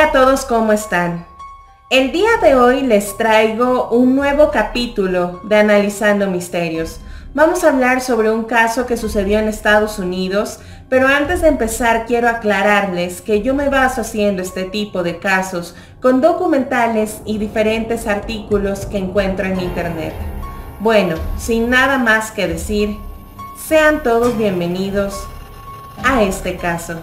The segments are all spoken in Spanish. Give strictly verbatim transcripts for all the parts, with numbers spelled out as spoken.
Hola a todos, ¿cómo están? El día de hoy les traigo un nuevo capítulo de Analizando Misterios. Vamos a hablar sobre un caso que sucedió en Estados Unidos, pero antes de empezar quiero aclararles que yo me baso haciendo este tipo de casos con documentales y diferentes artículos que encuentro en internet. Bueno, sin nada más que decir, sean todos bienvenidos a este caso.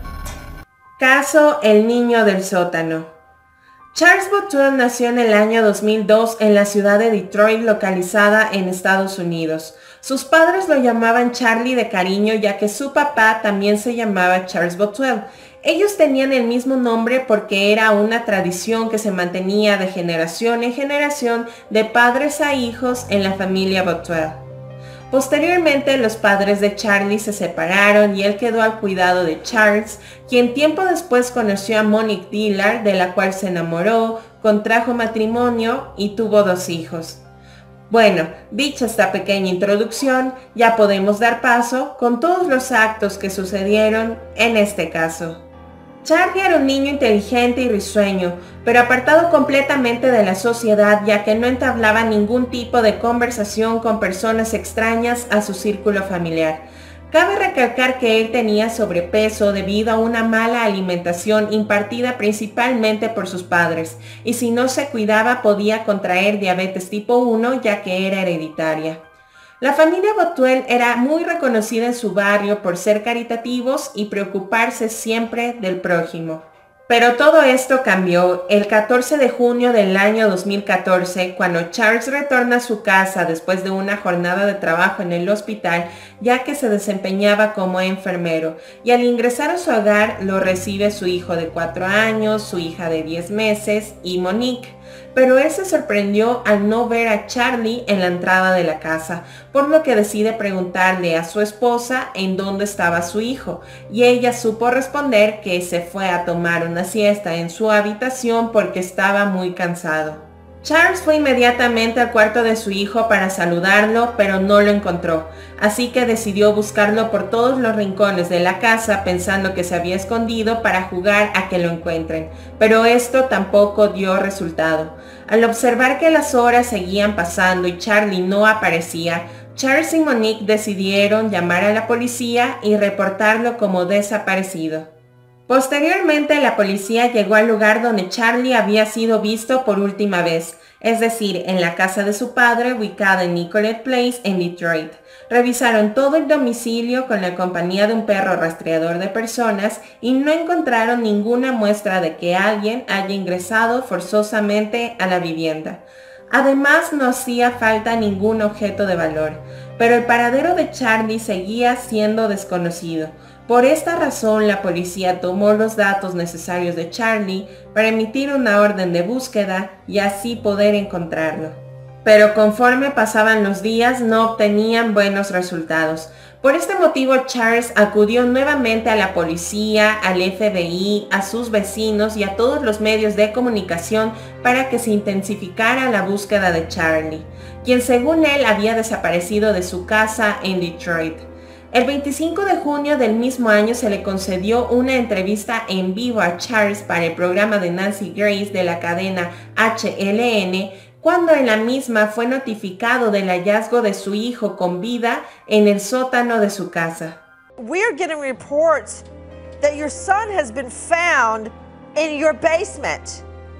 Caso El Niño del Sótano. Charles Bothwell nació en el año dos mil dos en la ciudad de Detroit, localizada en Estados Unidos. Sus padres lo llamaban Charlie de cariño, ya que su papá también se llamaba Charles Bothwell. Ellos tenían el mismo nombre porque era una tradición que se mantenía de generación en generación de padres a hijos en la familia Bothwell. Posteriormente, los padres de Charlie se separaron y él quedó al cuidado de Charles, quien tiempo después conoció a Monique Dillard, de la cual se enamoró, contrajo matrimonio y tuvo dos hijos. Bueno, dicha esta pequeña introducción, ya podemos dar paso con todos los actos que sucedieron en este caso. Charlie era un niño inteligente y risueño, pero apartado completamente de la sociedad, ya que no entablaba ningún tipo de conversación con personas extrañas a su círculo familiar. Cabe recalcar que él tenía sobrepeso debido a una mala alimentación impartida principalmente por sus padres, y si no se cuidaba podía contraer diabetes tipo uno, ya que era hereditaria. La familia Bothwell era muy reconocida en su barrio por ser caritativos y preocuparse siempre del prójimo. Pero todo esto cambió el catorce de junio del año dos mil catorce, cuando Charles retorna a su casa después de una jornada de trabajo en el hospital, ya que se desempeñaba como enfermero, y al ingresar a su hogar lo recibe su hijo de cuatro años, su hija de diez meses y Monique. Pero él se sorprendió al no ver a Charlie en la entrada de la casa, por lo que decide preguntarle a su esposa en dónde estaba su hijo, y ella supo responder que se fue a tomar una siesta en su habitación porque estaba muy cansado. Charles fue inmediatamente al cuarto de su hijo para saludarlo, pero no lo encontró, así que decidió buscarlo por todos los rincones de la casa pensando que se había escondido para jugar a que lo encuentren, pero esto tampoco dio resultado. Al observar que las horas seguían pasando y Charlie no aparecía, Charles y Monique decidieron llamar a la policía y reportarlo como desaparecido. Posteriormente, la policía llegó al lugar donde Charlie había sido visto por última vez, es decir, en la casa de su padre ubicada en Nicollet Place en Detroit. Revisaron todo el domicilio con la compañía de un perro rastreador de personas y no encontraron ninguna muestra de que alguien haya ingresado forzosamente a la vivienda. Además, no hacía falta ningún objeto de valor, pero el paradero de Charlie seguía siendo desconocido. Por esta razón, la policía tomó los datos necesarios de Charlie para emitir una orden de búsqueda y así poder encontrarlo. Pero conforme pasaban los días, no obtenían buenos resultados. Por este motivo, Charles acudió nuevamente a la policía, al F B I, a sus vecinos y a todos los medios de comunicación para que se intensificara la búsqueda de Charlie, quien según él había desaparecido de su casa en Detroit. El veinticinco de junio del mismo año se le concedió una entrevista en vivo a Charles para el programa de Nancy Grace de la cadena H L N, cuando en la misma fue notificado del hallazgo de su hijo con vida en el sótano de su casa. We are getting reports that your son has been found in your basement.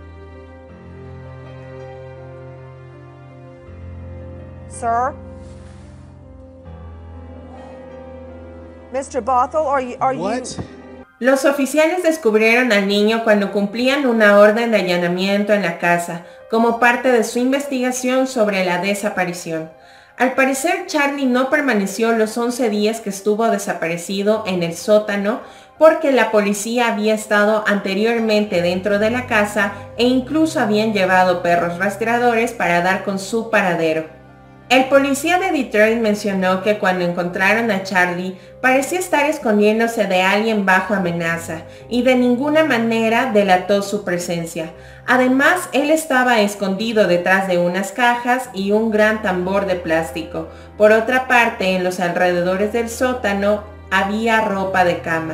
Sir? mister Bothwell, are you, are What? you... Los oficiales descubrieron al niño cuando cumplían una orden de allanamiento en la casa, como parte de su investigación sobre la desaparición. Al parecer, Charlie no permaneció los once días que estuvo desaparecido en el sótano, porque la policía había estado anteriormente dentro de la casa e incluso habían llevado perros rastreadores para dar con su paradero. El policía de Detroit mencionó que cuando encontraron a Charlie parecía estar escondiéndose de alguien bajo amenaza y de ninguna manera delató su presencia. Además, él estaba escondido detrás de unas cajas y un gran tambor de plástico. Por otra parte, en los alrededores del sótano había ropa de cama.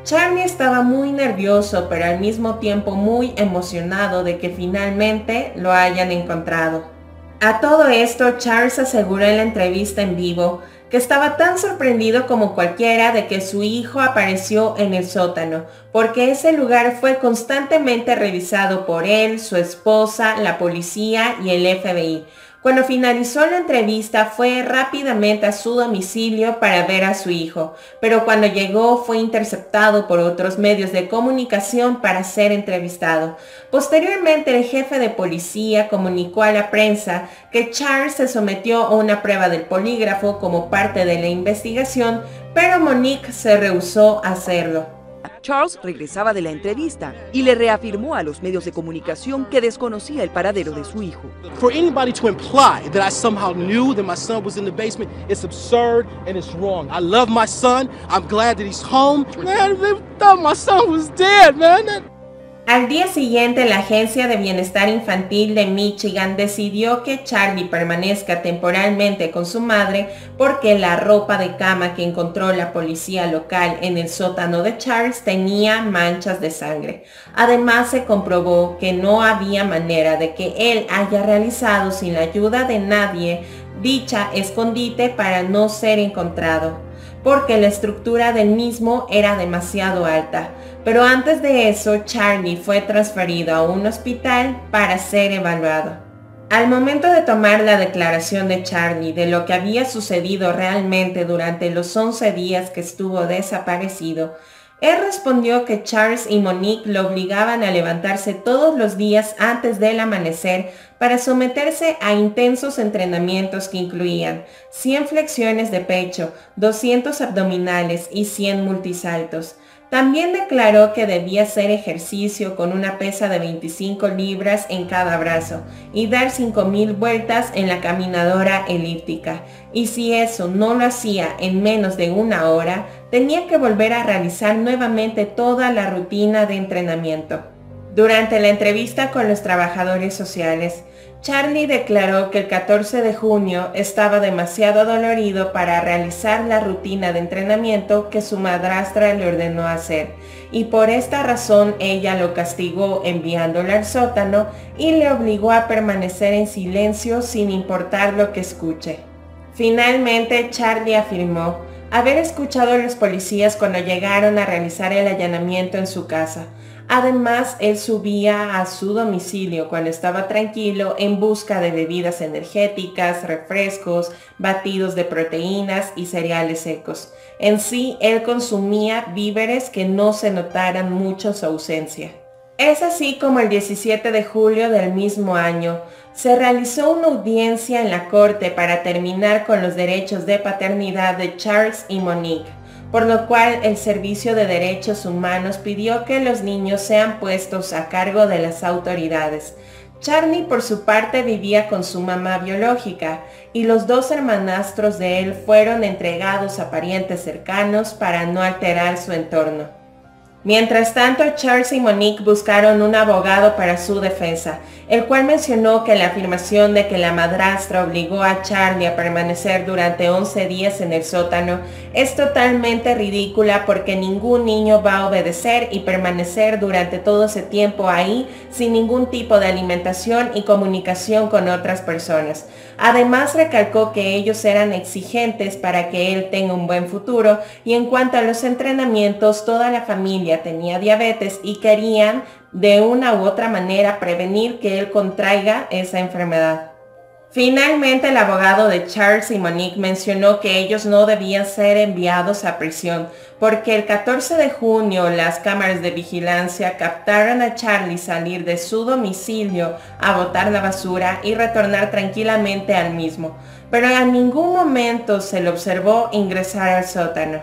Charlie estaba muy nervioso, pero al mismo tiempo muy emocionado de que finalmente lo hayan encontrado. A todo esto, Charles aseguró en la entrevista en vivo que estaba tan sorprendido como cualquiera de que su hijo apareció en el sótano, porque ese lugar fue constantemente revisado por él, su esposa, la policía y el F B I. Cuando finalizó la entrevista fue rápidamente a su domicilio para ver a su hijo, pero cuando llegó fue interceptado por otros medios de comunicación para ser entrevistado. Posteriormente el jefe de policía comunicó a la prensa que Charles se sometió a una prueba del polígrafo como parte de la investigación, pero Monique se rehusó a hacerlo. Charles regresaba de la entrevista y le reafirmó a los medios de comunicación que desconocía el paradero de su hijo. For anybody to imply that I somehow knew that my son was in the basement, it's absurd and it's wrong. I love my son. I'm glad that he's home. Man, they thought my son was dead, man. Al día siguiente, la Agencia de Bienestar Infantil de Michigan decidió que Charlie permanezca temporalmente con su madre porque la ropa de cama que encontró la policía local en el sótano de Charles tenía manchas de sangre. Además, se comprobó que no había manera de que él haya realizado sin la ayuda de nadie dicha escondite para no ser encontrado, porque la estructura del mismo era demasiado alta. Pero antes de eso, Charlie fue transferido a un hospital para ser evaluado. Al momento de tomar la declaración de Charlie de lo que había sucedido realmente durante los once días que estuvo desaparecido, él respondió que Charles y Monique lo obligaban a levantarse todos los días antes del amanecer para someterse a intensos entrenamientos que incluían cien flexiones de pecho, doscientos abdominales y cien multisaltos. También declaró que debía hacer ejercicio con una pesa de veinticinco libras en cada brazo y dar cinco mil vueltas en la caminadora elíptica. Y si eso no lo hacía en menos de una hora, tenía que volver a realizar nuevamente toda la rutina de entrenamiento. Durante la entrevista con los trabajadores sociales, Charlie declaró que el catorce de junio estaba demasiado dolorido para realizar la rutina de entrenamiento que su madrastra le ordenó hacer, y por esta razón ella lo castigó enviándolo al sótano y le obligó a permanecer en silencio sin importar lo que escuche. Finalmente, Charlie afirmó haber escuchado a los policías cuando llegaron a realizar el allanamiento en su casa. Además, él subía a su domicilio cuando estaba tranquilo en busca de bebidas energéticas, refrescos, batidos de proteínas y cereales secos. En sí, él consumía víveres que no se notaran mucho su ausencia. Es así como el diecisiete de julio del mismo año, se realizó una audiencia en la corte para terminar con los derechos de paternidad de Charles y Monique, por lo cual el Servicio de Derechos Humanos pidió que los niños sean puestos a cargo de las autoridades. Charlie, por su parte, vivía con su mamá biológica y los dos hermanastros de él fueron entregados a parientes cercanos para no alterar su entorno. Mientras tanto, Charles y Monique buscaron un abogado para su defensa, el cual mencionó que la afirmación de que la madrastra obligó a Charlie a permanecer durante once días en el sótano es totalmente ridícula porque ningún niño va a obedecer y permanecer durante todo ese tiempo ahí sin ningún tipo de alimentación y comunicación con otras personas. Además, recalcó que ellos eran exigentes para que él tenga un buen futuro y en cuanto a los entrenamientos, toda la familia tenía diabetes y querían de una u otra manera prevenir que él contraiga esa enfermedad. Finalmente, el abogado de Charles y Monique mencionó que ellos no debían ser enviados a prisión porque el catorce de junio las cámaras de vigilancia captaron a Charlie salir de su domicilio a botar la basura y retornar tranquilamente al mismo, pero en ningún momento se le observó ingresar al sótano.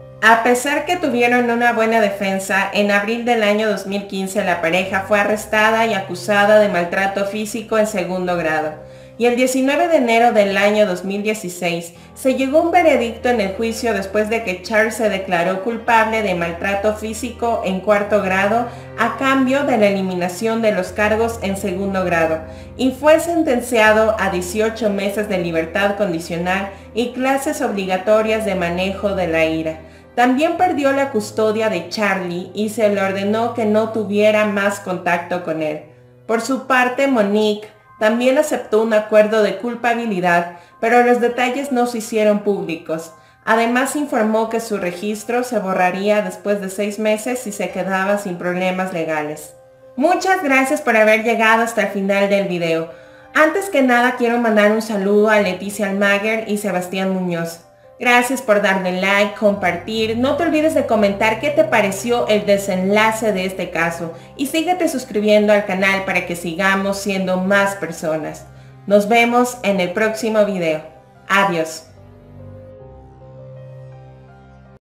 A pesar que tuvieron una buena defensa, en abril del año dos mil quince la pareja fue arrestada y acusada de maltrato físico en segundo grado. Y el diecinueve de enero del año dos mil dieciséis se llegó a un veredicto en el juicio después de que Charles se declaró culpable de maltrato físico en cuarto grado a cambio de la eliminación de los cargos en segundo grado y fue sentenciado a dieciocho meses de libertad condicional y clases obligatorias de manejo de la ira. También perdió la custodia de Charlie y se le ordenó que no tuviera más contacto con él. Por su parte, Monique también aceptó un acuerdo de culpabilidad, pero los detalles no se hicieron públicos. Además, informó que su registro se borraría después de seis meses si se quedaba sin problemas legales. Muchas gracias por haber llegado hasta el final del video. Antes que nada, quiero mandar un saludo a Leticia Almaguer y Sebastián Muñoz. Gracias por darle like, compartir. No te olvides de comentar qué te pareció el desenlace de este caso y síguete suscribiendo al canal para que sigamos siendo más personas. Nos vemos en el próximo video. Adiós.